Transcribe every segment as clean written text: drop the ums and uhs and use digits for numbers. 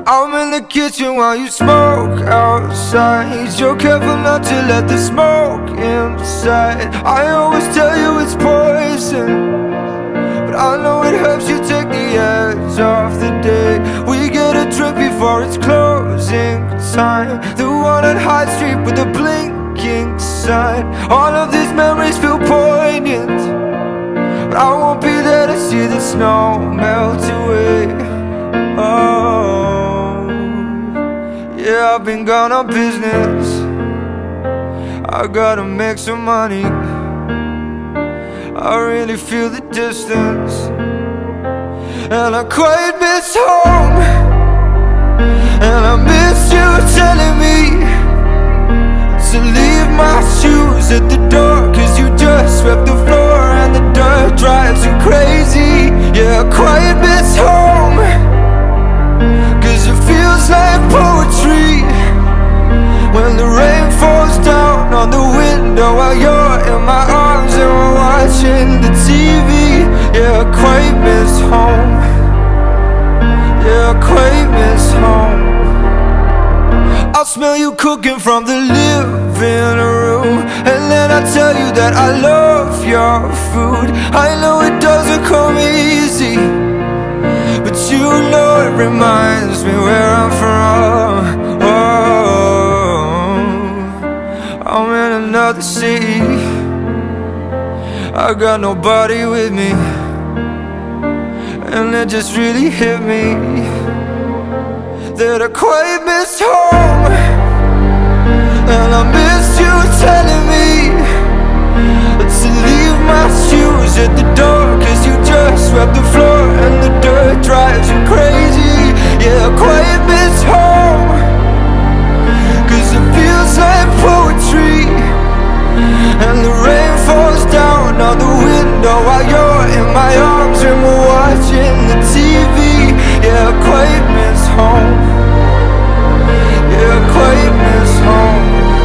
I'm in the kitchen while you smoke outside. You're careful not to let the smoke inside. I always tell you it's poison, but I know it helps you take the edge off the day. We get a drink before it's closing time, the one on High Street with the blinking sign. All of these memories feel poignant, but I won't be there to see the snow melt away. Oh, yeah, I've been gone on business. I gotta make some money. I really feel the distance, and I quite miss home. And I miss you telling me to leave my shoes at the door, 'cause you just swept the floor and the dirt drives you crazy. Yeah, I quite miss home, 'cause it feels like poetry when the rain falls down on the window while you're in my arms and we're watching the TV. Yeah, I quite miss home. Yeah, I quite miss home. I'll smell you cooking from the living room, and then I tell you that I love your food. I know it doesn't come easy, but you know it reminds me where I'm from. Oh, I'm in another city. I got nobody with me, and it just really hit me that I quite miss home. And I miss you telling me to leave my shoes at the door, 'cause you just swept the floor and the dirt drives you crazy. Yeah, I quite miss home, 'cause it feels like poetry and the rain falls down on the window while you're in my arms and we're watching the TV. Yeah, I quite miss home. Yeah, I quite miss home.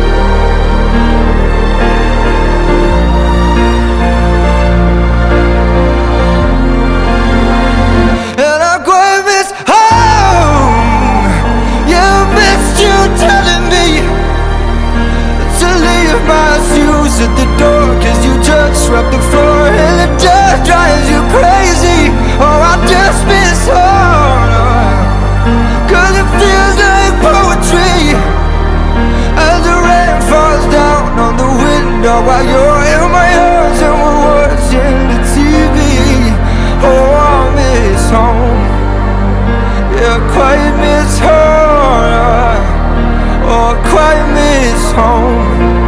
And I quite miss home. Yeah, I missed you telling me to leave my shoes at the door, 'cause you just swept the floor and the dirt drives you crazy. Oh, I just miss home, 'cause it feels like poetry as the rain falls down on the window while you're in my arms and we're watching the TV. Oh, I miss home. Yeah, I quite miss home. Oh, I quite miss home.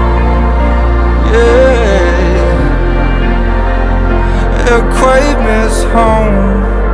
Yeah, I quite miss home.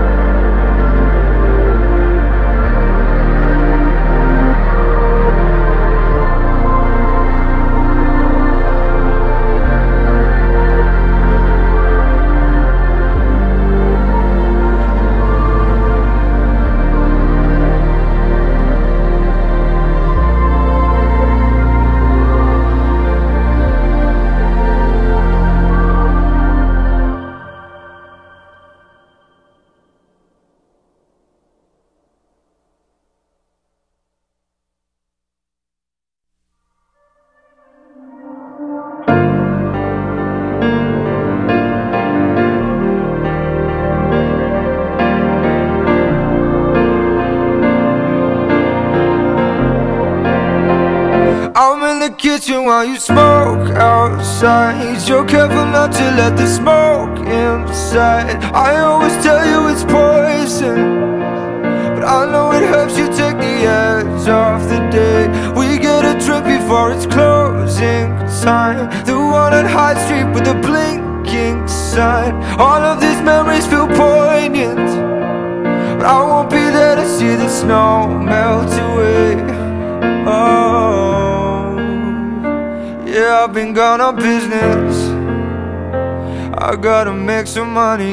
I'm in the kitchen while you smoke outside. You're careful not to let the smoke inside. I always tell you it's poison, but I know it helps you take the edge off the day. We get a drink before it's closing time, the one on High Street with the blinking sign. All of these memories feel poignant, but I won't be there to see the snow melt away. Oh, yeah, I've been gone on business. I gotta make some money.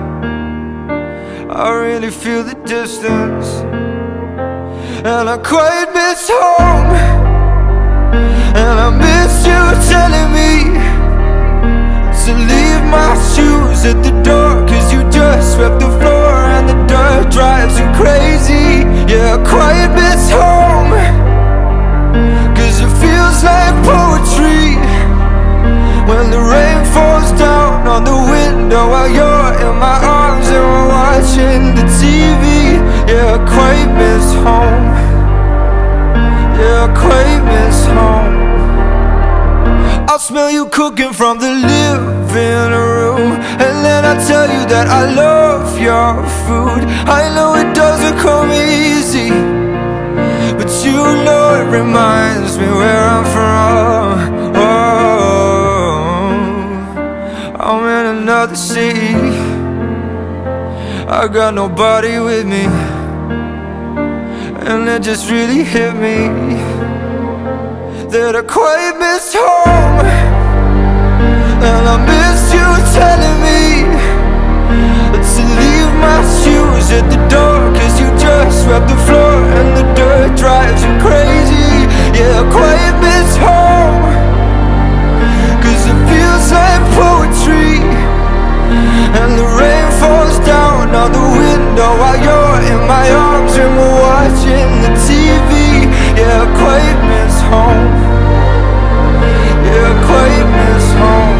I really feel the distance, and I quite miss home. And I miss you telling me to leave my shoes at the door, 'cause you just swept the floor and the dirt drives you crazy. Yeah, quiet on the window while you're in my arms and we're watching the TV. Yeah, I quite miss home. Yeah, I quite miss home. I'll smell you cooking from the living room, and then I tell you that I love your food. I know it doesn't come easy, but you know it reminds me where I'm from. Oh, I'm in another city, I got nobody with me, and it just really hit me that I quite miss home. And I miss you telling me to leave my shoes at the door, cause you just swept the floor and the dirt drives you crazy. Yeah, I quite miss home, cause it feels like poetry, and the rain falls down on the window while you're in my arms and we're watching the TV. Yeah, I quite miss home. Yeah, I quite miss home.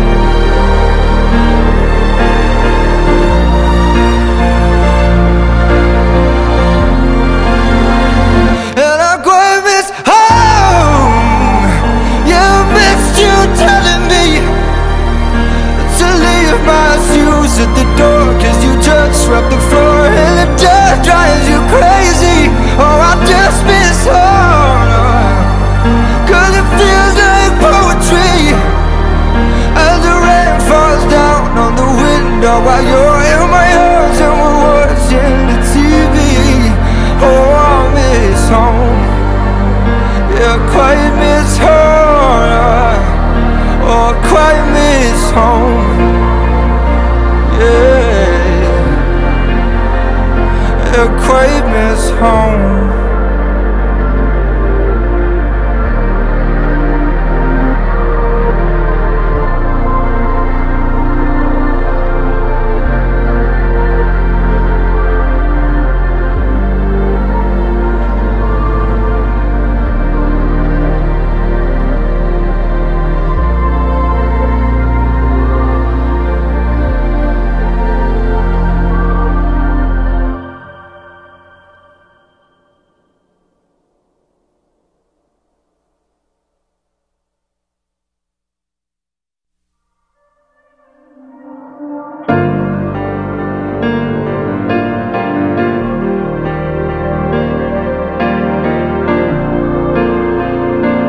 And I quite miss home. Yeah, I missed you telling me to leave my shoes at the door, cause you just swept the floor and the dirt drives you crazy. Oh, I just miss home, cause it feels like poetry, as the rain falls down on the window while you're in my arms and we're watching the TV. Oh, I miss home. Yeah, I quite miss home. Oh, I quite miss home. Yeah, I quite miss home.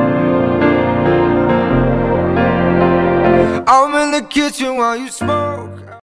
I'm in the kitchen while you smoke.